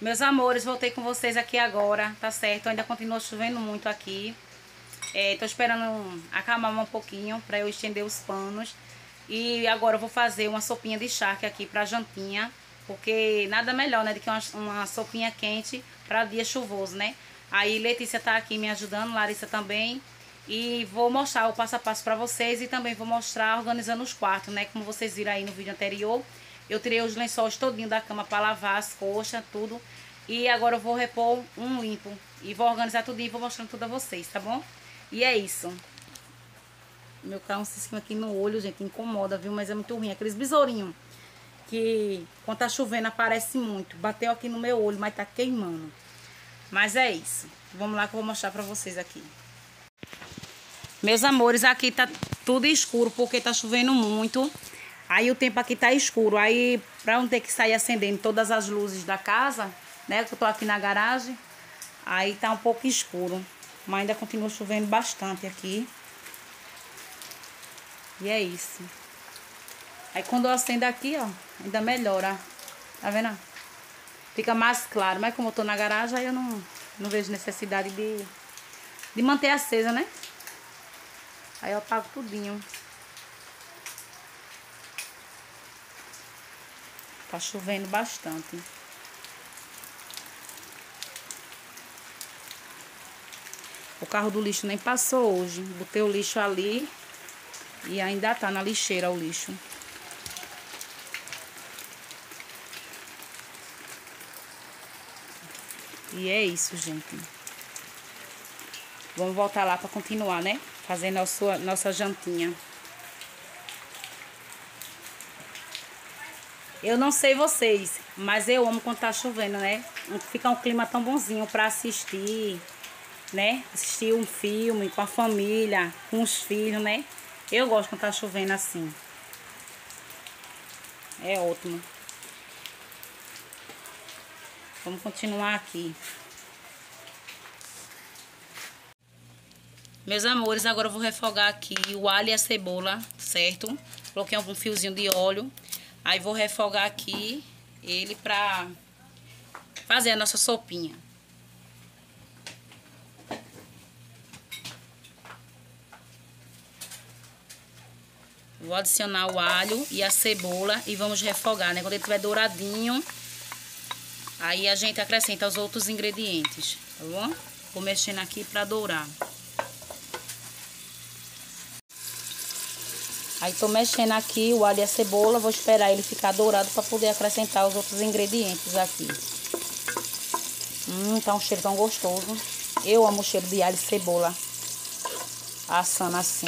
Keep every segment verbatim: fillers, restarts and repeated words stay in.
Meus amores, voltei com vocês aqui agora, tá certo? Ainda continua chovendo muito aqui. É, tô esperando acalmar um pouquinho pra eu estender os panos. E agora eu vou fazer uma sopinha de charque aqui pra jantinha. Porque nada melhor, né, do que uma, uma sopinha quente pra dia chuvoso, né? Aí Letícia tá aqui me ajudando, Larissa também. E vou mostrar o passo a passo pra vocês e também vou mostrar organizando os quartos, né? Como vocês viram aí no vídeo anterior. Eu tirei os lençóis todinho da cama pra lavar, as coxas, tudo. E agora eu vou repor um limpo. E vou organizar tudo e vou mostrando tudo a vocês, tá bom? E é isso. Meu carro se esquema aqui no olho, gente, incomoda, viu? Mas é muito ruim. Aqueles besourinhos que quando tá chovendo aparece muito. Bateu aqui no meu olho, mas tá queimando. Mas é isso. Vamos lá que eu vou mostrar pra vocês aqui. Meus amores, aqui tá tudo escuro porque tá chovendo muito. Aí o tempo aqui tá escuro. Aí pra não ter que sair acendendo todas as luzes da casa, né? Que eu tô aqui na garagem. Aí tá um pouco escuro. Mas ainda continua chovendo bastante aqui. E é isso. Aí quando eu acendo aqui, ó, ainda melhora. Tá vendo? Fica mais claro. Mas como eu tô na garagem, aí eu não, não vejo necessidade de, de manter acesa, né? Aí eu apago tudinho. Tá chovendo bastante. O carro do lixo nem passou hoje. Botei o lixo ali e ainda tá na lixeira o lixo. E é isso, gente. Vamos voltar lá pra continuar, né? Fazendo a sua, nossa jantinha. Eu não sei vocês, mas eu amo quando tá chovendo, né? Fica um clima tão bonzinho pra assistir, né? Assistir um filme com a família, com os filhos, né? Eu gosto quando tá chovendo assim. É ótimo. Vamos continuar aqui. Meus amores, agora eu vou refogar aqui o alho e a cebola, certo? Coloquei um fiozinho de óleo. Aí vou refogar aqui ele pra fazer a nossa sopinha. Vou adicionar o alho e a cebola e vamos refogar, né? Quando ele estiver douradinho, aí a gente acrescenta os outros ingredientes, tá bom? Vou mexendo aqui pra dourar. Aí tô mexendo aqui o alho e a cebola, vou esperar ele ficar dourado para poder acrescentar os outros ingredientes aqui. Hum, tá um cheiro tão gostoso. Eu amo o cheiro de alho e cebola assando assim.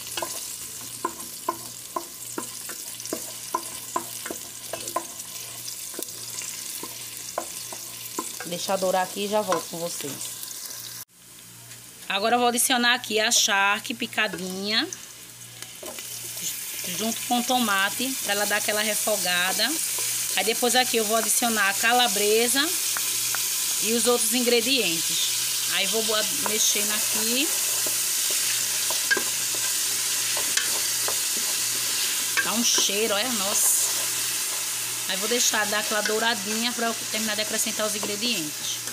Deixar dourar aqui e já volto com vocês. Agora eu vou adicionar aqui a charque picadinha junto com o tomate, para ela dar aquela refogada. Aí depois aqui eu vou adicionar a calabresa e os outros ingredientes. Aí vou mexendo aqui. Tá um cheiro, olha, nossa. Aí vou deixar dar aquela douradinha para eu terminar de acrescentar os ingredientes.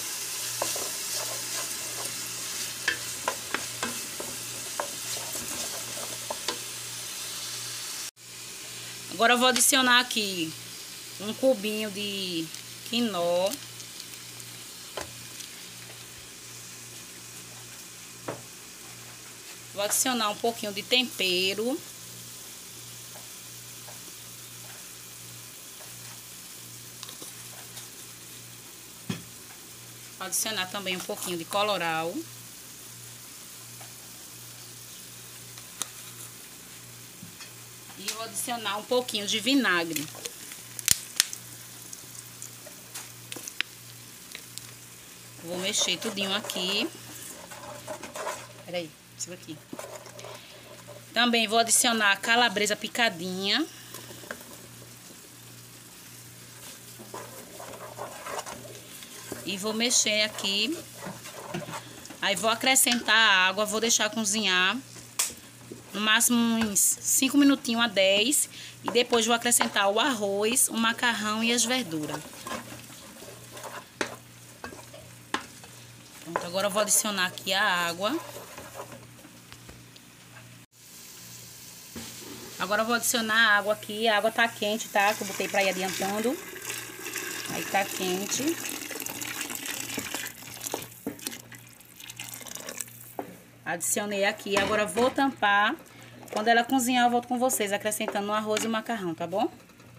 Agora eu vou adicionar aqui um cubinho de quinó. Vou adicionar um pouquinho de tempero. Vou adicionar também um pouquinho de colorau. E vou adicionar um pouquinho de vinagre. Vou mexer tudinho aqui. Peraí, isso aqui. Também vou adicionar a calabresa picadinha. E vou mexer aqui. Aí vou acrescentar a água, vou deixar cozinhar no máximo uns cinco minutinhos a dez. E depois vou acrescentar o arroz, o macarrão e as verduras. Pronto, agora eu vou adicionar aqui a água. Agora eu vou adicionar a água aqui. A água tá quente, tá? Que eu botei pra ir adiantando. Aí tá quente. Adicionei aqui. Agora eu vou tampar. Quando ela cozinhar, eu volto com vocês, acrescentando o arroz e o macarrão, tá bom?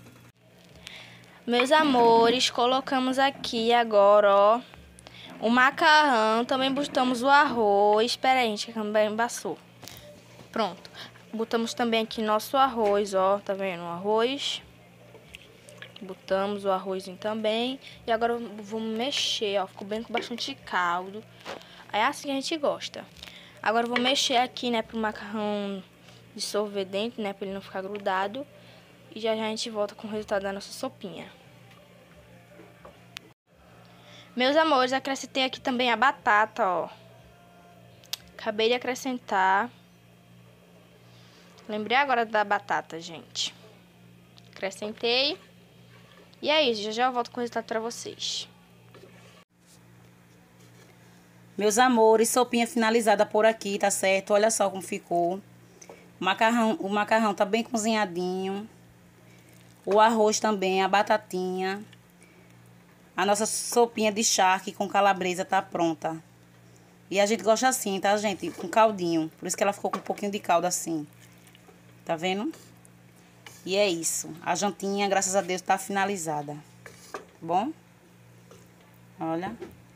Meus amores, colocamos aqui agora, ó, o macarrão. Também botamos o arroz. Espera aí, gente, que também embaçou. Pronto. Botamos também aqui nosso arroz, ó. Tá vendo? O arroz. Botamos o arrozinho também. E agora vamos mexer, ó. Ficou bem com bastante caldo. É assim que a gente gosta. Agora eu vou mexer aqui, né, pro macarrão dissolver dentro, né, pra ele não ficar grudado. E já já a gente volta com o resultado da nossa sopinha. Meus amores, acrescentei aqui também a batata, ó. Acabei de acrescentar. Lembrei agora da batata, gente. Acrescentei. E é isso, já já eu volto com o resultado pra vocês. Meus amores, sopinha finalizada por aqui, tá certo? Olha só como ficou. O macarrão, o macarrão tá bem cozinhadinho. O arroz também, a batatinha. A nossa sopinha de charque com calabresa tá pronta. E a gente gosta assim, tá, gente? Com caldinho. Por isso que ela ficou com um pouquinho de caldo assim. Tá vendo? E é isso. A jantinha, graças a Deus, tá finalizada. Tá bom? Olha.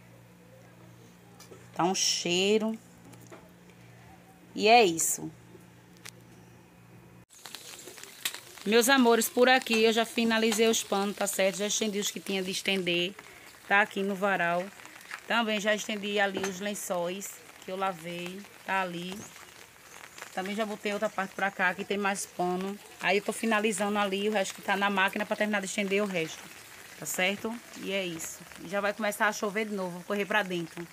Tá um cheiro. E é isso. Meus amores, por aqui eu já finalizei os panos, tá certo? Já estendi os que tinha de estender. Tá aqui no varal. Também já estendi ali os lençóis que eu lavei. Tá ali. Também já botei outra parte pra cá, que tem mais pano. Aí eu tô finalizando ali o resto que tá na máquina pra terminar de estender o resto. Tá certo? E é isso. E já vai começar a chover de novo, vou correr pra dentro.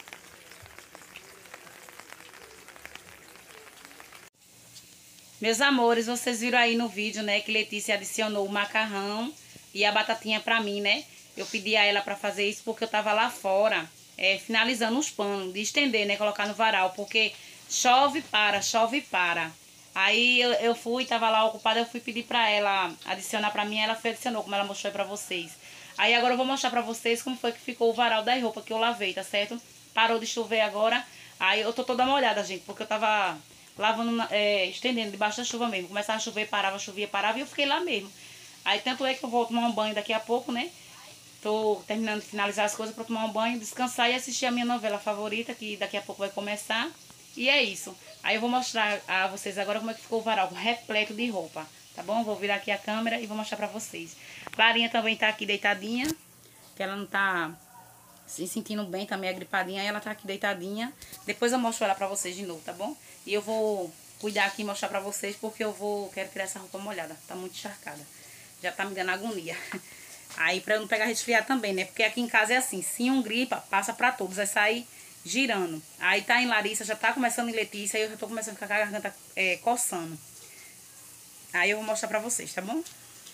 Meus amores, vocês viram aí no vídeo, né, que Letícia adicionou o macarrão e a batatinha pra mim, né? Eu pedi a ela pra fazer isso porque eu tava lá fora, é, finalizando os panos, de estender, né, colocar no varal, porque chove para, chove para. Aí eu, eu fui, tava lá ocupada, eu fui pedir pra ela adicionar pra mim, ela foi adicionou, como ela mostrou aí pra vocês. Aí agora eu vou mostrar pra vocês como foi que ficou o varal das roupas que eu lavei, tá certo? Parou de chover agora, aí eu tô toda molhada, gente, porque eu tava lavando, é, estendendo debaixo da chuva mesmo. Começava a chover, parava, chovia, parava e eu fiquei lá mesmo. Aí tanto é que eu vou tomar um banho daqui a pouco, né? Tô terminando de finalizar as coisas pra tomar um banho, descansar e assistir a minha novela favorita, que daqui a pouco vai começar. E é isso. Aí eu vou mostrar a vocês agora como é que ficou o varal, repleto de roupa, tá bom? Vou virar aqui a câmera e vou mostrar pra vocês. Clarinha também tá aqui deitadinha, que ela não tá se sentindo bem, tá meio gripadinha. Aí ela tá aqui deitadinha. Depois eu mostro ela pra vocês de novo, tá bom? E eu vou cuidar aqui e mostrar pra vocês, porque eu vou quero tirar essa roupa molhada. Tá muito encharcada. Já tá me dando agonia. Aí pra eu não pegar resfriado também, né? Porque aqui em casa é assim, se um gripa, passa pra todos. Vai sair girando. Aí tá em Larissa, já tá começando em Letícia. Aí eu já tô começando com a garganta é, coçando. Aí eu vou mostrar pra vocês, tá bom?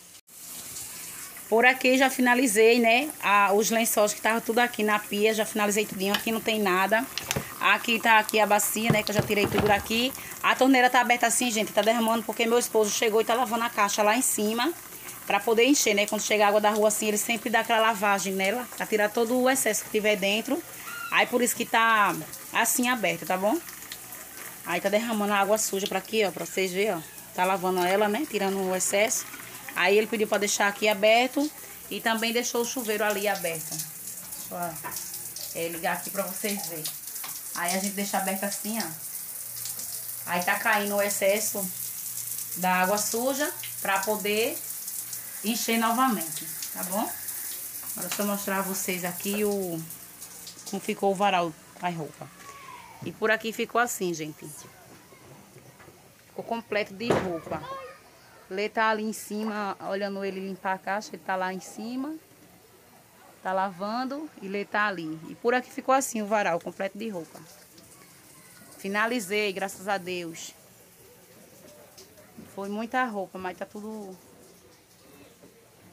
Por aqui já finalizei, né? A, os lençóis que estavam tudo aqui na pia. Já finalizei tudinho. Aqui não tem nada. Aqui tá aqui a bacia, né? Que eu já tirei tudo daqui. A torneira tá aberta assim, gente. Tá derramando porque meu esposo chegou e tá lavando a caixa lá em cima. Pra poder encher, né? Quando chega a água da rua assim, ele sempre dá aquela lavagem nela. Pra tirar todo o excesso que tiver dentro. Aí por isso que tá assim aberta, tá bom? Aí tá derramando a água suja pra aqui, ó. Pra vocês verem, ó. Tá lavando ela, né? Tirando o excesso. Aí ele pediu pra deixar aqui aberto. E também deixou o chuveiro ali aberto. Deixa eu é, ligar aqui pra vocês verem. Aí a gente deixa aberto assim, ó. Aí tá caindo o excesso da água suja pra poder encher novamente, tá bom? Agora deixa eu mostrar a vocês aqui o como ficou o varal da roupa. E por aqui ficou assim, gente. Ficou completo de roupa. Lê tá ali em cima, olhando ele limpar a caixa, ele tá lá em cima. Tá lavando e Lê tá ali. E por aqui ficou assim o varal, completo de roupa. Finalizei, graças a Deus. Foi muita roupa, mas tá tudo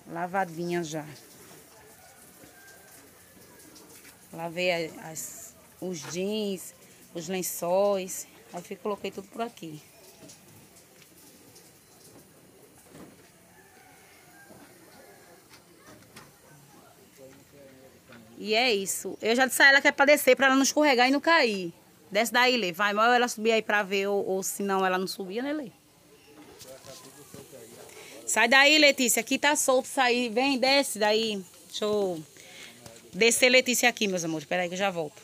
lavadinha já. Lavei as, os jeans, os lençóis. Aí eu coloquei tudo por aqui. E é isso. Eu já disse a ela que é pra descer, pra ela não escorregar e não cair. Desce daí, Lê. Vai, mas ela subir aí pra ver, ou, ou se não ela não subia, né, Lê? Sai daí, Letícia. Aqui tá solto, sair. Vem, desce daí. Deixa eu descer, Letícia, aqui, meus amores. Espera aí que eu já volto.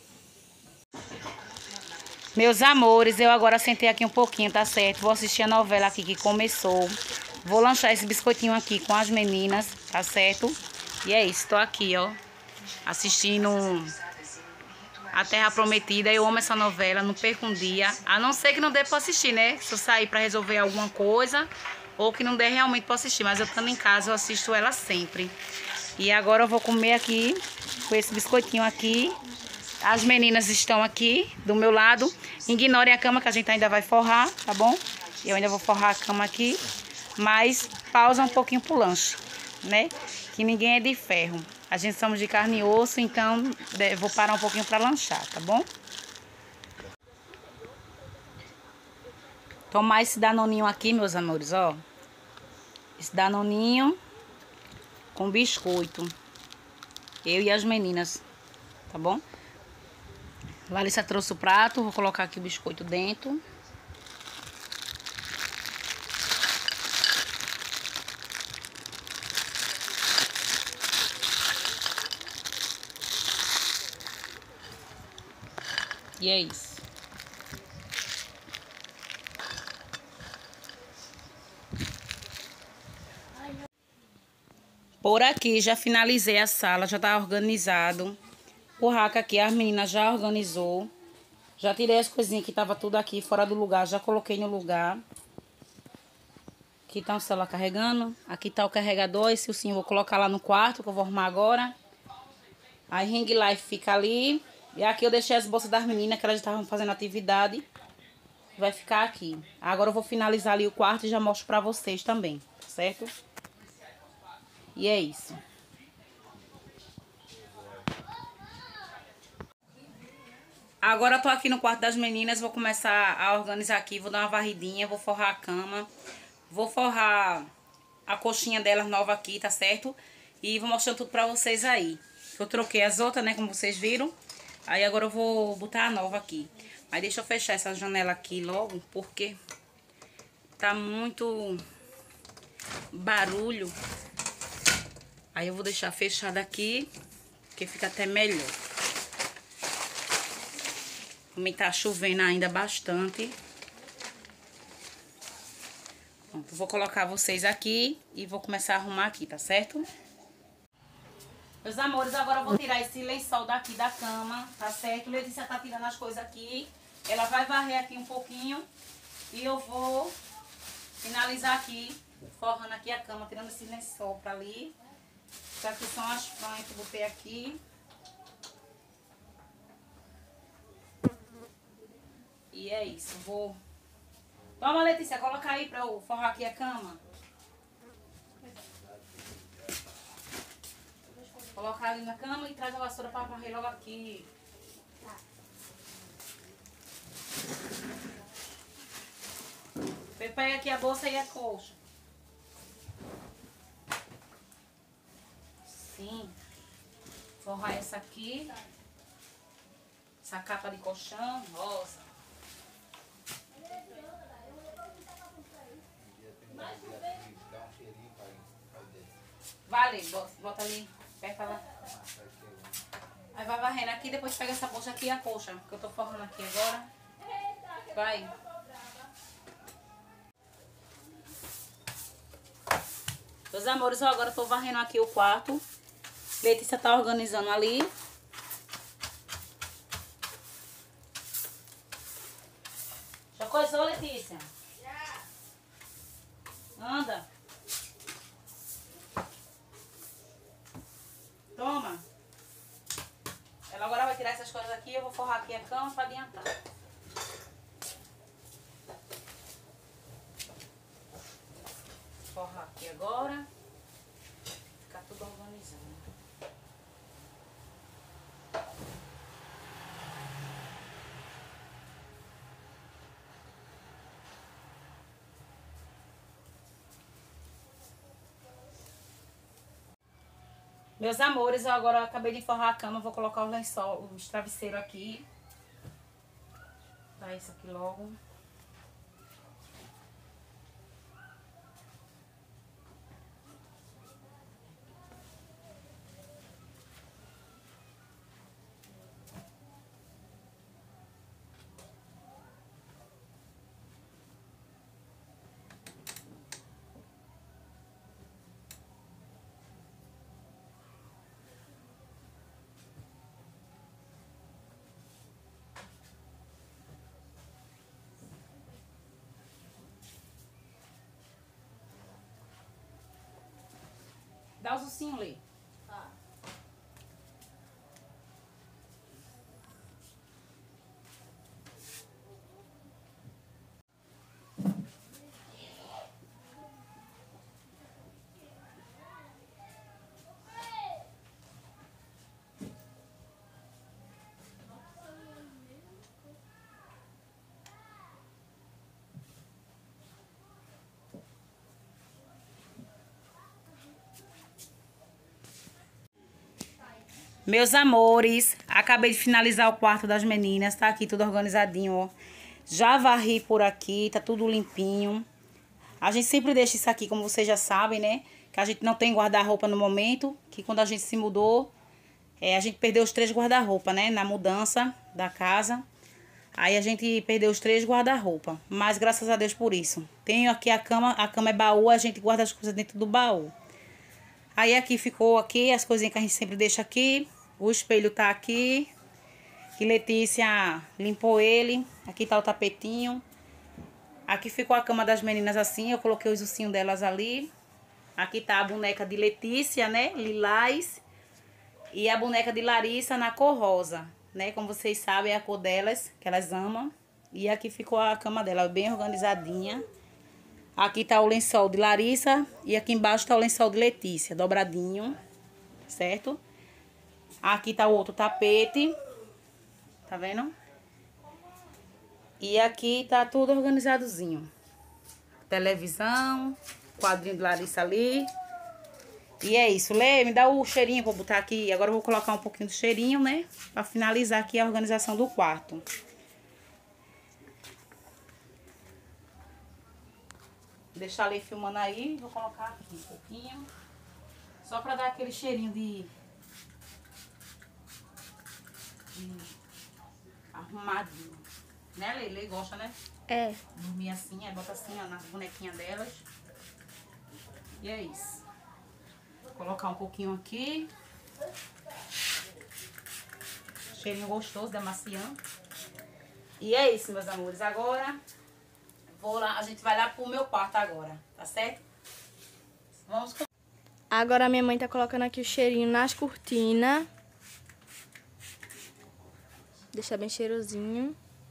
Meus amores, eu agora sentei aqui um pouquinho, tá certo? Vou assistir a novela aqui que começou. Vou lanchar esse biscoitinho aqui com as meninas, tá certo? E é isso, tô aqui, ó. Assistindo A Terra Prometida. Eu amo essa novela, não perco um dia. A não ser que não dê pra assistir, né? Se eu sair pra resolver alguma coisa, ou que não dê realmente pra assistir. Mas eu estando em casa, eu assisto ela sempre. E agora eu vou comer aqui, com esse biscoitinho aqui. As meninas estão aqui, do meu lado. Ignorem a cama, que a gente ainda vai forrar, tá bom? Eu ainda vou forrar a cama aqui. Mas pausa um pouquinho pro lanche, né? Que ninguém é de ferro. A gente somos de carne e osso, então vou parar um pouquinho pra lanchar, tá bom? Tomar esse danoninho aqui, meus amores, ó. Esse danoninho com biscoito. Eu e as meninas, tá bom? Larissa trouxe o prato, vou colocar aqui o biscoito dentro. E é isso. Por aqui já finalizei a sala, já tá organizado. O raca aqui, as meninas já organizou. Já tirei as coisinhas que tava tudo aqui fora do lugar, já coloquei no lugar. Aqui tá o celular carregando. Aqui tá o carregador, esse sim eu vou colocar lá no quarto, que eu vou arrumar agora. A ring light fica ali. E aqui eu deixei as bolsas das meninas, que elas estavam fazendo atividade. Vai ficar aqui. Agora eu vou finalizar ali o quarto e já mostro pra vocês também, certo? E é isso. Agora eu tô aqui no quarto das meninas, vou começar a organizar aqui, vou dar uma varridinha, vou forrar a cama. Vou forrar a coxinha delas nova aqui, tá certo? E vou mostrando tudo pra vocês aí. Eu troquei as outras, né, como vocês viram. Aí agora eu vou botar a nova aqui. Mas deixa eu fechar essa janela aqui logo, porque tá muito barulho. Aí eu vou deixar fechada aqui, que fica até melhor. Também tá chovendo ainda bastante. Pronto, vou colocar vocês aqui e vou começar a arrumar aqui, tá certo? Meus amores, agora eu vou tirar esse lençol daqui da cama, tá certo? Letícia tá tirando as coisas aqui. Ela vai varrer aqui um pouquinho e eu vou finalizar aqui, forrando aqui a cama, tirando esse lençol pra ali. Isso aqui são as franjas que eu botei aqui. E é isso, vou... Toma, Letícia, coloca aí pra eu forrar aqui a cama. Colocar ali na cama e traz a vassoura pra varrer logo aqui. Tá. Pega aqui a bolsa e a colcha. Sim. Forrar essa aqui. Essa capa de colchão, rosa. Vale, bota ali, aperta lá. Aí vai varrendo aqui, depois pega essa bolsa aqui e a colcha, que eu tô forrando aqui agora. Vai. Meus amores, eu agora tô varrendo aqui o quarto. Letícia tá organizando ali. Já coisou, Letícia? Já. Anda. Toma. Ela agora vai tirar essas coisas aqui. Eu vou forrar aqui a cama pra adiantar. Forrar aqui agora. Ficar tudo organizado. Meus amores, eu agora acabei de forrar a cama, vou colocar o lençol, os travesseiros aqui. Tá isso aqui logo. Dá os ossinhos ali. Tá. Meus amores, acabei de finalizar o quarto das meninas, tá aqui tudo organizadinho, ó. Já varri por aqui, tá tudo limpinho. A gente sempre deixa isso aqui, como vocês já sabem, né? Que a gente não tem guarda-roupa no momento, que quando a gente se mudou, é, a gente perdeu os três guarda-roupa, né? Na mudança da casa. Aí a gente perdeu os três guarda-roupa, mas graças a Deus por isso. Tenho aqui a cama, a cama é baú, a gente guarda as coisas dentro do baú. Aí aqui ficou aqui, as coisinhas que a gente sempre deixa aqui. O espelho tá aqui, que Letícia limpou ele. Aqui tá o tapetinho. Aqui ficou a cama das meninas assim, eu coloquei os ursinhos delas ali. Aqui tá a boneca de Letícia, né, lilás. E a boneca de Larissa na cor rosa, né, como vocês sabem é a cor delas, que elas amam. E aqui ficou a cama dela, bem organizadinha. Aqui tá o lençol de Larissa e aqui embaixo tá o lençol de Letícia, dobradinho, certo? Aqui tá o outro tapete, tá vendo? E aqui tá tudo organizadozinho. Televisão, quadrinho de Larissa ali. E é isso. Lê, me dá o cheirinho pra botar aqui. Agora eu vou colocar um pouquinho do cheirinho, né? Pra finalizar aqui a organização do quarto. Deixar ali filmando aí. Vou colocar aqui um pouquinho. Só pra dar aquele cheirinho de... de arrumadinho. Né, Lê? Lê gosta, né? É. Dormir assim, aí bota assim, ó, na bonequinha delas. E é isso. Vou colocar um pouquinho aqui. Cheirinho gostoso, demaciando. E é isso, meus amores. Agora, vou lá, a gente vai lá pro meu quarto agora, tá certo? Vamos com... Agora a minha mãe tá colocando aqui o cheirinho nas cortinas. Deixa bem cheirosinho.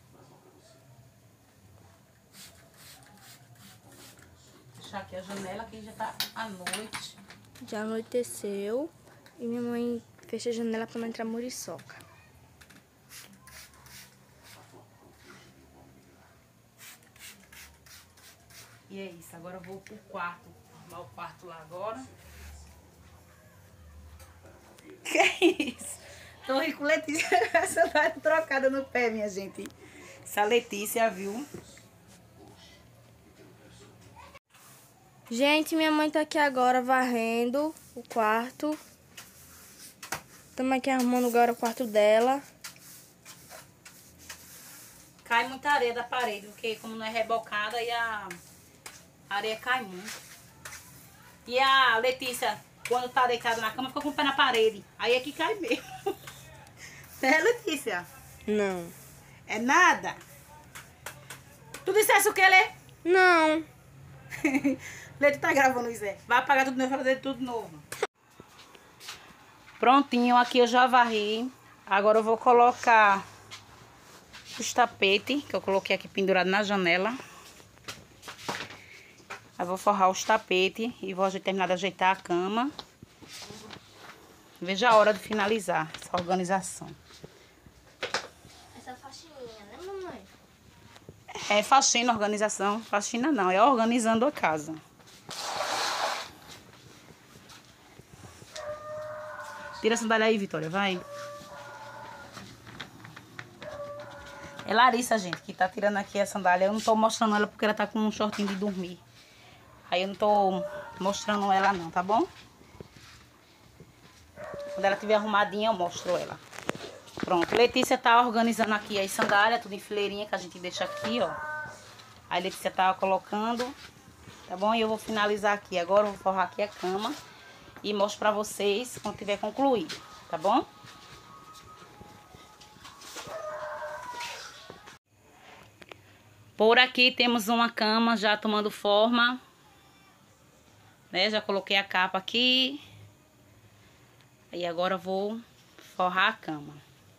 Deixar aqui a janela, que já tá à noite. Já anoiteceu. E minha mãe fecha a janela pra não entrar muriçoca. E é isso, agora eu vou pro quarto. Arrumar o quarto lá agora. Que é isso? Tô rindo com Letícia, essa tá trocada no pé, minha gente. Essa Letícia, viu? Gente, minha mãe tá aqui agora varrendo o quarto. Estamos aqui arrumando agora o quarto dela. Cai muita areia da parede, porque como não é rebocada, aí a areia cai muito. E a Letícia, quando tá deitada na cama, fica com o pé na parede. Aí é que cai mesmo. É, Letícia? Não. É nada? Tu dissesse o que, Lê? Não. Lê, tu tá gravando isso, é? Vai apagar tudo novo, vai fazer tudo novo. Prontinho, aqui eu já varri. Agora eu vou colocar os tapetes, que eu coloquei aqui pendurado na janela. Aí vou forrar os tapetes e vou terminar de ajeitar a cama. Veja a hora de finalizar essa organização. Essa faxininha, né, mamãe? É faxina, organização. Faxina não, é organizando a casa. Tira a sandália aí, Vitória, vai. É Larissa, gente, que tá tirando aqui a sandália. Eu não tô mostrando ela porque ela tá com um shortinho de dormir. Aí eu não tô mostrando ela não, tá bom? Quando ela estiver arrumadinha, eu mostro ela. Pronto, Letícia tá organizando aqui as sandálias, tudo em fileirinha que a gente deixa aqui, ó. Aí Letícia tá colocando, tá bom? E eu vou finalizar aqui. Agora eu vou forrar aqui a cama e mostro pra vocês quando tiver concluído, tá bom? Por aqui temos uma cama já tomando forma, né? Já coloquei a capa aqui. E agora eu vou forrar a cama.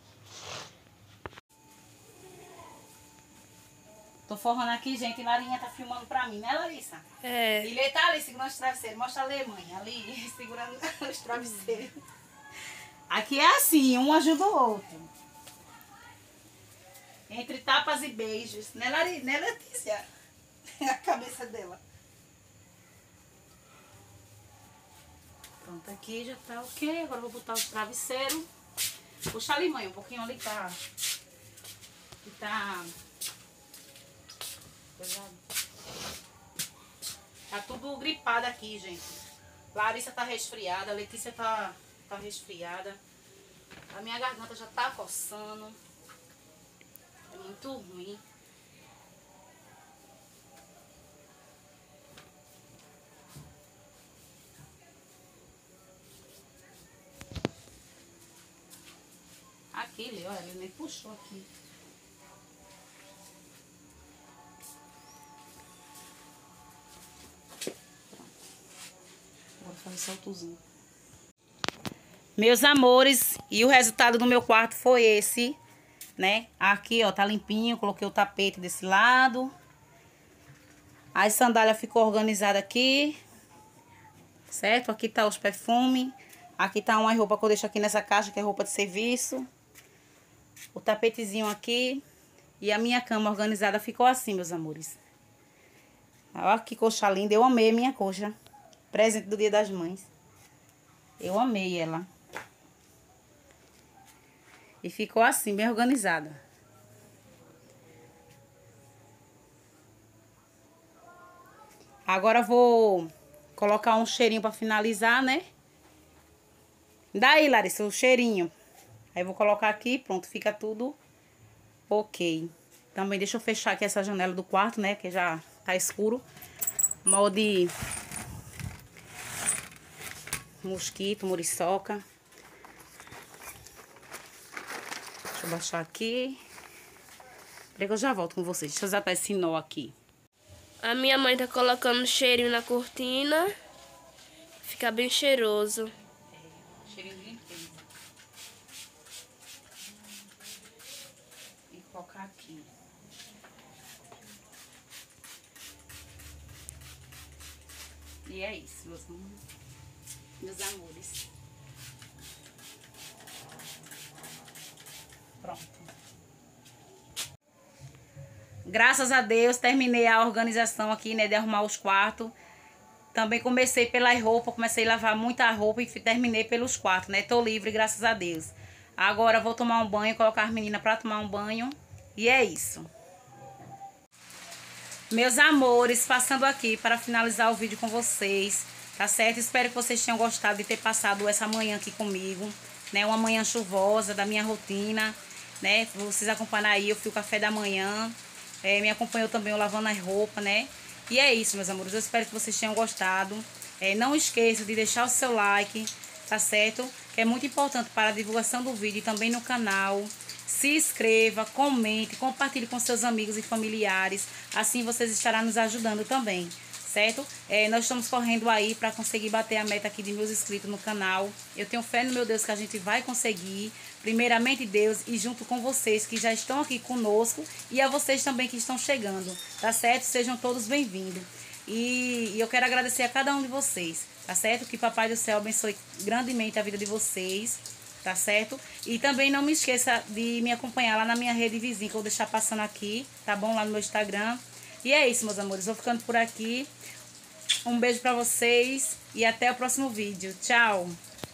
Tô forrando aqui, gente, e Larinha tá filmando pra mim, né, Larissa? É. E Lê tá ali segurando os travesseiros. Mostra a Lê, mãe, ali, segurando os travesseiros. Aqui é assim, um ajuda o outro. Entre tapas e beijos. Né, Larissa? Né, Letícia? A cabeça dela. Pronto, aqui já tá ok. Agora eu vou botar o travesseiro. Puxa ali, mãe, um pouquinho ali tá... Que tá... Tá tudo gripado aqui, gente. Larissa tá resfriada, a Letícia tá, tá resfriada. A minha garganta já tá coçando. É muito ruim. Aqui, ele, olha, ele nem puxou aqui. Vou fazer soltozinho. Meus amores, e o resultado do meu quarto foi esse, né? Aqui, ó, tá limpinho, coloquei o tapete desse lado. As sandálias ficou organizada aqui, certo? Aqui tá os perfumes. Aqui tá uma roupa que eu deixo aqui nessa caixa, que é roupa de serviço. O tapetezinho aqui. E a minha cama organizada ficou assim, meus amores. Olha que coxa linda. Eu amei a minha coxa. Presente do Dia das Mães. Eu amei ela. E ficou assim, bem organizada. Agora eu vou colocar um cheirinho pra finalizar, né? Daí, Larissa, o cheirinho. Aí eu vou colocar aqui, pronto, fica tudo ok. Também deixa eu fechar aqui essa janela do quarto, né? Que já tá escuro. Mal de mosquito, muriçoca. Deixa eu baixar aqui. Peraí que eu já volto com vocês. Deixa eu desatar esse nó aqui. A minha mãe tá colocando cheirinho na cortina. Fica bem cheiroso. É, cheirinho de limpeza. Vou colocar aqui. E é isso, meus, meus amores. Pronto. Graças a Deus, terminei a organização aqui, né, de arrumar os quartos. Também comecei pelas roupas, comecei a lavar muita roupa e terminei pelos quartos, né? Tô livre, graças a Deus. Agora vou tomar um banho, colocar as meninas pra tomar um banho. E é isso. Meus amores, passando aqui para finalizar o vídeo com vocês, tá certo? Espero que vocês tenham gostado de ter passado essa manhã aqui comigo, né? Uma manhã chuvosa da minha rotina, né? Vocês acompanham aí, eu fui o café da manhã. É, me acompanhou também eu lavando as roupas, né? E é isso, meus amores. Eu espero que vocês tenham gostado. É, não esqueça de deixar o seu like, tá certo? Que é muito importante para a divulgação do vídeo e também no canal. Se inscreva, comente, compartilhe com seus amigos e familiares. Assim vocês estarão nos ajudando também, certo? É, nós estamos correndo aí para conseguir bater a meta aqui de meus inscritos no canal. Eu tenho fé no meu Deus que a gente vai conseguir. Primeiramente Deus e junto com vocês que já estão aqui conosco e a vocês também que estão chegando, tá certo? Sejam todos bem-vindos. E, e eu quero agradecer a cada um de vocês, tá certo? Que Papai do Céu abençoe grandemente a vida de vocês, tá certo? E também não me esqueça de me acompanhar lá na minha rede vizinha, que eu vou deixar passando aqui, tá bom? Lá no meu Instagram. E é isso, meus amores. Vou ficando por aqui. Um beijo pra vocês e até o próximo vídeo. Tchau!